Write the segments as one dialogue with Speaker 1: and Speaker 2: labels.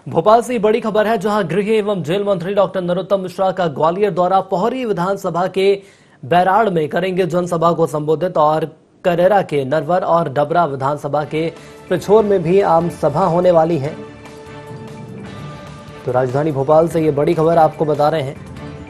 Speaker 1: भोपाल से बड़ी खबर है, जहां गृह एवं जेल मंत्री डॉक्टर नरोत्तम मिश्रा का ग्वालियर दौरा। पोहरी विधानसभा के बैराड़ में करेंगे जनसभा को संबोधित और करेरा के नरवर और डबरा विधानसभा के पिछोर में भी आम सभा होने वाली है। तो राजधानी भोपाल से ये बड़ी खबर आपको बता रहे हैं।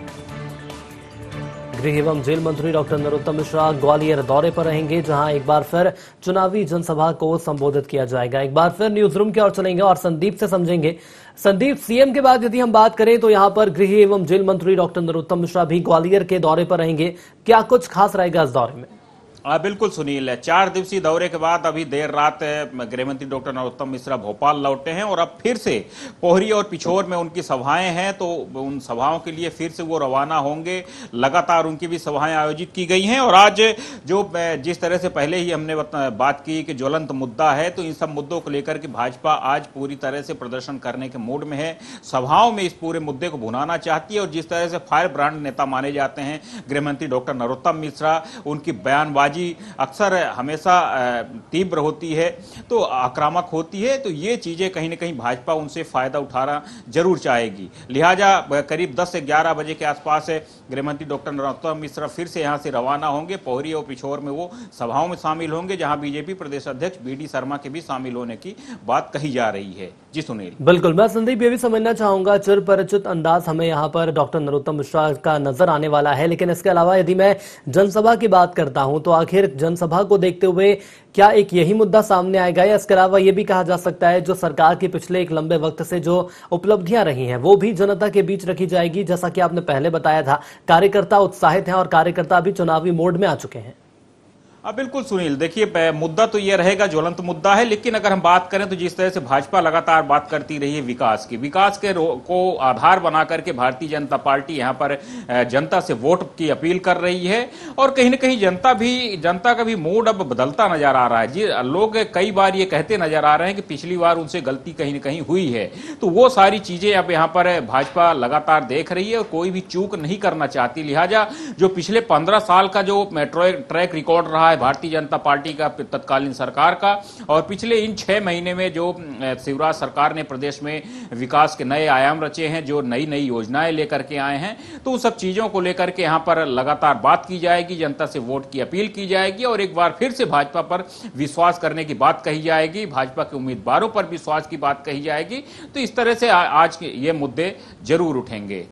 Speaker 1: गृह एवं जेल मंत्री डॉक्टर नरोत्तम मिश्रा ग्वालियर दौरे पर रहेंगे, जहां एक बार फिर चुनावी जनसभा को संबोधित किया जाएगा। एक बार फिर न्यूज रूम की ओर चलेंगे और संदीप से समझेंगे। संदीप, सीएम के बाद यदि हम बात करें तो यहां पर गृह एवं जेल मंत्री डॉक्टर नरोत्तम मिश्रा भी ग्वालियर के दौरे पर रहेंगे। क्या कुछ खास रहेगा इस दौरे में?
Speaker 2: बिल्कुल सुनील, 4 दिवसीय दौरे के बाद अभी देर रात गृहमंत्री डॉक्टर नरोत्तम मिश्रा भोपाल लौटे हैं और अब फिर से पोहरी और पिछोर में उनकी सभाएं हैं, तो उन सभाओं के लिए फिर से वो रवाना होंगे। लगातार उनकी भी सभाएं आयोजित की गई हैं और आज जो जिस तरह से पहले ही हमने बात की कि ज्वलंत मुद्दा है, तो इन सब मुद्दों को लेकर के भाजपा आज पूरी तरह से प्रदर्शन करने के मूड में है। सभाओं में इस पूरे मुद्दे को भुनाना चाहती है और जिस तरह से फायर ब्रांड नेता माने जाते हैं गृहमंत्री डॉक्टर नरोत्तम मिश्रा, उनकी बयानबाजी अक्सर हमेशा तीव्र होती है, तो आक्रामक होती है, तो ये चीजें कहीं ना कहीं भाजपा उनसे फायदा उठाना जरूर चाहेगी। लिहाजा करीब 10 से 11 बजे के आसपास गृहमंत्री डॉक्टर नरोत्तम मिश्रा फिर से यहां से रवाना होंगे। पोहरी और पिछोर में वो सभाओं में शामिल होंगे, जहां बीजेपी प्रदेश अध्यक्ष बीडी शर्मा के भी शामिल होने की बात कही जा रही है। जी सुनील।
Speaker 1: बिल्कुल, मैं संदीप ये भी समझना चाहूंगा, चिर परिचित अंदाज हमें यहाँ पर डॉक्टर नरोत्तम मिश्रा का नजर आने वाला है, लेकिन इसके अलावा यदि मैं जनसभा की बात करता हूं तो आखिर जनसभा को देखते हुए क्या एक यही मुद्दा सामने आएगा, या इसके अलावा यह भी कहा जा सकता है जो सरकार की पिछले एक लंबे वक्त से जो उपलब्धियां रही हैं वो भी जनता के बीच रखी जाएगी? जैसा कि आपने पहले बताया था, कार्यकर्ता उत्साहित हैं और कार्यकर्ता भी चुनावी मोड में आ चुके हैं।
Speaker 2: बिल्कुल सुनील, देखिए मुद्दा तो ये रहेगा, ज्वलंत मुद्दा है, लेकिन अगर हम बात करें तो जिस तरह से भाजपा लगातार बात करती रही है विकास के को आधार बना करके भारतीय जनता पार्टी यहाँ पर जनता से वोट की अपील कर रही है और कहीं ना कहीं जनता का भी मूड अब बदलता नजर आ रहा है। जी, लोग कई बार ये कहते नजर आ रहे हैं कि पिछली बार उनसे गलती कहीं ना कहीं हुई है, तो वो सारी चीजें अब यहाँ पर भाजपा लगातार देख रही है और कोई भी चूक नहीं करना चाहती। लिहाजा जो पिछले 15 साल का जो ट्रैक रिकॉर्ड रहा भारतीय जनता पार्टी का तत्कालीन सरकार का, और पिछले इन 6 महीने में जो शिवराज सरकार ने प्रदेश में विकास के नए आयाम रचे हैं, जो नई नई योजनाएं लेकर के आए हैं, तो उन सब चीजों को लेकर के यहां पर लगातार बात की जाएगी, जनता से वोट की अपील की जाएगी और एक बार फिर से भाजपा पर विश्वास करने की बात कही जाएगी, भाजपा के उम्मीदवारों पर विश्वास की बात कही जाएगी। तो इस तरह से आज ये मुद्दे जरूर उठेंगे।